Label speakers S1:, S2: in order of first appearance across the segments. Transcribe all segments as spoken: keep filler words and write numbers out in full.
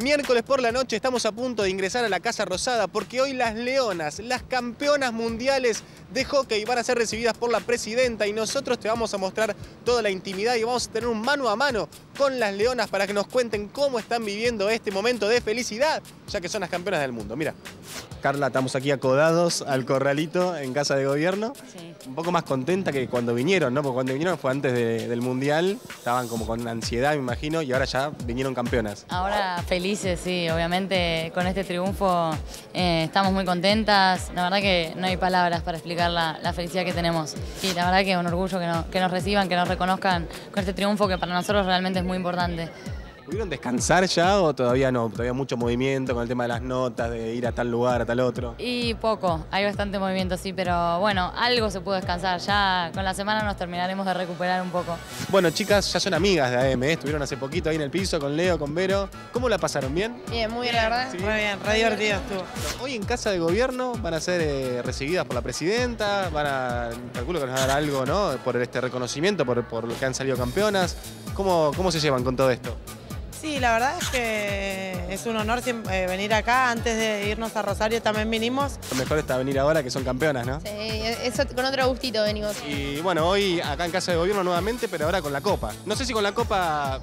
S1: Miércoles por la noche estamos a punto de ingresar a la Casa Rosada porque hoy las leonas, las campeonas mundiales de hockey, van a ser recibidas por la presidenta y nosotros te vamos a mostrar toda la intimidad y vamos a tener un mano a mano con las leonas para que nos cuenten cómo están viviendo este momento de felicidad, ya que son las campeonas del mundo. Mira, Carla, estamos aquí acodados al corralito en Casa de Gobierno.
S2: Sí.
S1: Un poco más contenta que cuando vinieron, ¿no? Porque cuando vinieron fue antes de, del Mundial, estaban como con ansiedad, me imagino, y ahora ya vinieron campeonas.
S2: Ahora felices, sí, obviamente con este triunfo eh, estamos muy contentas. La verdad que no hay palabras para explicar la, la felicidad que tenemos. Sí, la verdad que es un orgullo que, no, que nos reciban, que nos reconozcan con este triunfo que para nosotros realmente es muy importante.
S1: ¿Pudieron descansar ya o todavía no? Todavía mucho movimiento con el tema de las notas, de ir a tal lugar, a tal otro.
S2: Y poco, hay bastante movimiento, sí, pero bueno, algo se pudo descansar. Ya con la semana nos terminaremos de recuperar un poco.
S1: Bueno, chicas, ya son amigas de A M, ¿eh? Estuvieron hace poquito ahí en el piso con Leo, con Vero. ¿Cómo la pasaron? ¿Bien?
S3: Bien, muy bien, la verdad.
S1: ¿Sí?
S3: Muy bien, re divertido estuvo.
S1: Hoy en Casa de Gobierno van a ser eh, recibidas por la presidenta, van a, calculo que nos van a dar algo, ¿no? Por este reconocimiento, por, por lo que han salido campeonas. ¿Cómo, cómo se llevan con todo esto?
S3: Sí, la verdad es que es un honor siempre, eh, venir acá. Antes de irnos a Rosario también vinimos.
S1: Lo mejor está venir ahora que son campeonas, ¿no?
S4: Sí, eso con otro gustito venimos.
S1: Y bueno, hoy acá en Casa de Gobierno nuevamente, pero ahora con la copa. No sé si con la copa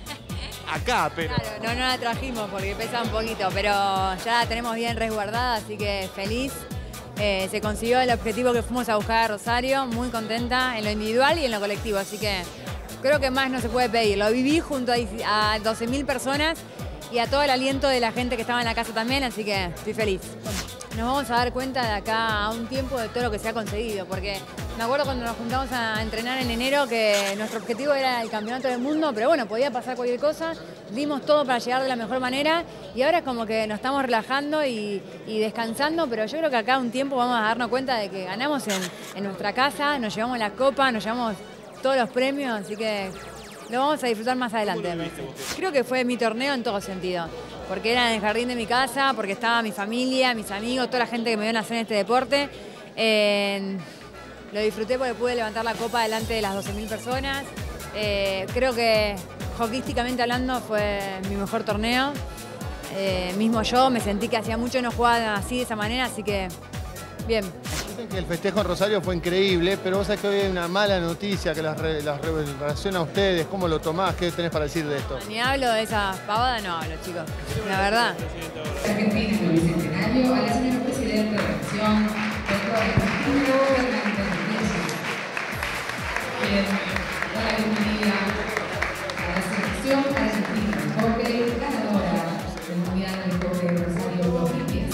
S1: acá, pero...
S5: Claro, no, no la trajimos porque pesa un poquito, pero ya la tenemos bien resguardada, así que feliz. Eh, se consiguió el objetivo que fuimos a buscar a Rosario, muy contenta en lo individual y en lo colectivo, así que creo que más no se puede pedir. Lo viví junto a doce mil personas y a todo el aliento de la gente que estaba en la casa también, así que estoy feliz. Nos vamos a dar cuenta de acá a un tiempo de todo lo que se ha conseguido, porque me acuerdo cuando nos juntamos a entrenar en enero que nuestro objetivo era el campeonato del mundo, pero bueno, podía pasar cualquier cosa, dimos todo para llegar de la mejor manera y ahora es como que nos estamos relajando y, y descansando, pero yo creo que acá a un tiempo vamos a darnos cuenta de que ganamos en, en nuestra casa, nos llevamos la copa, nos llevamos todos los premios, así que lo vamos a disfrutar más adelante. Creo que fue mi torneo en todo sentido, porque era en el jardín de mi casa, porque estaba mi familia, mis amigos, toda la gente que me vio nacer en este deporte. Eh, lo disfruté porque pude levantar la copa delante de las doce mil personas. Eh, creo que hockeísticamente hablando fue mi mejor torneo. Eh, mismo yo me sentí que hacía mucho no jugaba así de esa manera, así que bien.
S6: Dicen que el festejo en Rosario fue increíble, pero vos sabés que hoy hay una mala noticia que las, re, las relaciona a ustedes. ¿Cómo lo tomás? ¿Qué tenés para decir de esto?
S5: Ni hablo de esa pavada, no hablo, chicos. La verdad.
S7: Argentina en el Bicentenario, a la señora Presidenta de la Nación, doctora Cristina Fernández de Kirchner, quien da la bienvenida a la selección argentina de hockey, ganadora del Mundial de Hockey de Rosario dos mil diez.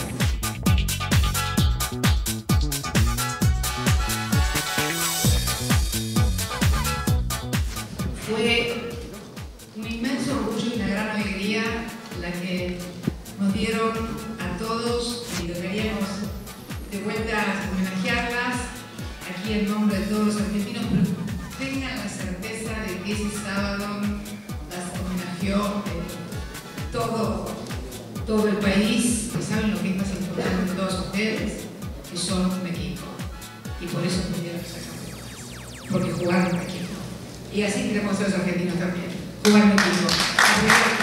S7: Fue un inmenso orgullo y una gran alegría la que nos dieron a todos y deberíamos de vuelta homenajearlas aquí en nombre de todos los argentinos, pero tengan la certeza de que ese sábado las homenajeó eh, todo, todo el país, que saben lo que es más importante de todos ustedes, que son un equipo, y por eso pudieron ser campeones, porque jugaron en equipo. Y así queremos ser los argentinos también, jugar en equipo.